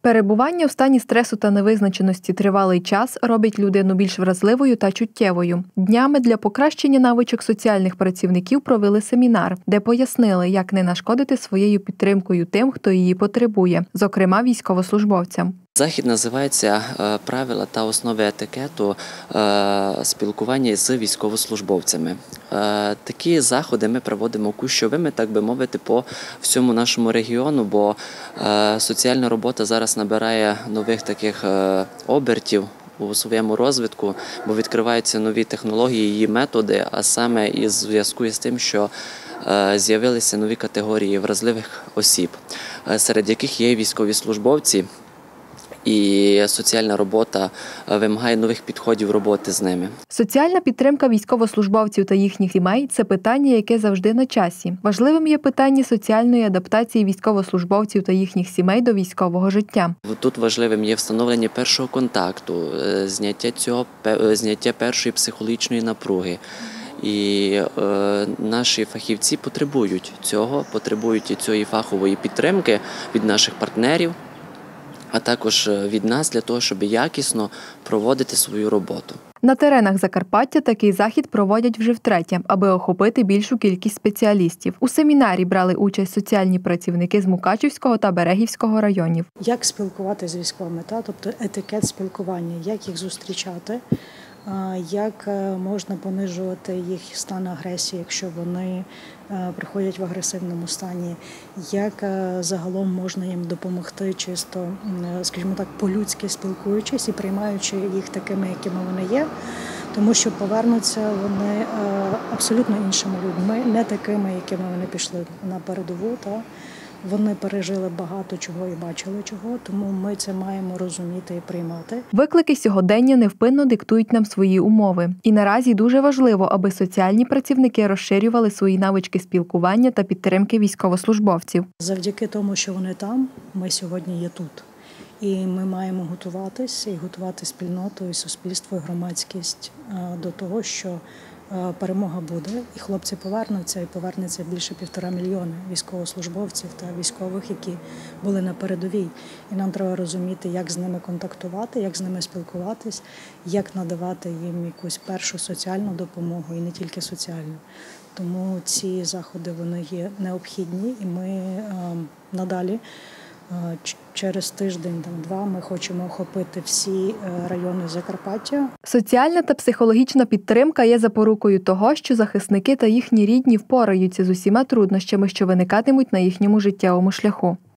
Перебування в стані стресу та невизначеності тривалий час робить людину більш вразливою та чуттєвою. Днями для покращення навичок соціальних працівників провели семінар, де пояснили, як не нашкодити своєю підтримкою тим, хто її потребує, зокрема військовослужбовцям. Захід називається «Правила та основи етикету спілкування з військовослужбовцями». Такі заходи ми проводимо кущовими, так би мовити, по всьому нашому регіону, бо соціальна робота зараз набирає нових таких обертів у своєму розвитку, бо відкриваються нові технології, її методи, а саме із зв'язку з тим, що з'явилися нові категорії вразливих осіб, серед яких є військові службовці. І соціальна робота вимагає нових підходів роботи з ними. Соціальна підтримка військовослужбовців та їхніх сімей – це питання, яке завжди на часі. Важливим є питання соціальної адаптації військовослужбовців та їхніх сімей до військового життя. Тут важливим є встановлення першого контакту, зняття першої психологічної напруги. І наші фахівці потребують цього, потребують і цієї фахової підтримки від наших партнерів, а також від нас для того, щоб якісно проводити свою роботу. На теренах Закарпаття такий захід проводять вже втретє, аби охопити більшу кількість спеціалістів. У семінарі брали участь соціальні працівники з Мукачівського та Берегівського районів. Як спілкуватися з військовими, тобто етикет спілкування, як їх зустрічати, як можна понижувати їх стан агресії, якщо вони приходять в агресивному стані, як загалом можна їм допомогти чисто, скажімо так, по-людськи спілкуючись і приймаючи їх такими, якими вони є, тому що повернуться вони абсолютно іншими людьми, не такими, якими вони пішли на передову. Вони пережили багато чого і бачили чого, тому ми це маємо розуміти і приймати. Виклики сьогодення невпинно диктують нам свої умови. І наразі дуже важливо, аби соціальні працівники розширювали свої навички спілкування та підтримки військовослужбовців. Завдяки тому, що вони там, ми сьогодні є тут. І ми маємо готуватися і готувати спільноту, і суспільство, і громадськість до того, що перемога буде, і хлопці повернуться, і повернеться більше 1,5 мільйона військовослужбовців та військових, які були на передовій. І нам треба розуміти, як з ними контактувати, як з ними спілкуватись, як надавати їм якусь першу соціальну допомогу, і не тільки соціальну. Тому ці заходи, вони є необхідні, і ми надалі через тиждень-два ми хочемо охопити всі райони Закарпаття. Соціальна та психологічна підтримка є запорукою того, що захисники та їхні рідні впораються з усіма труднощами, що виникатимуть на їхньому життєвому шляху.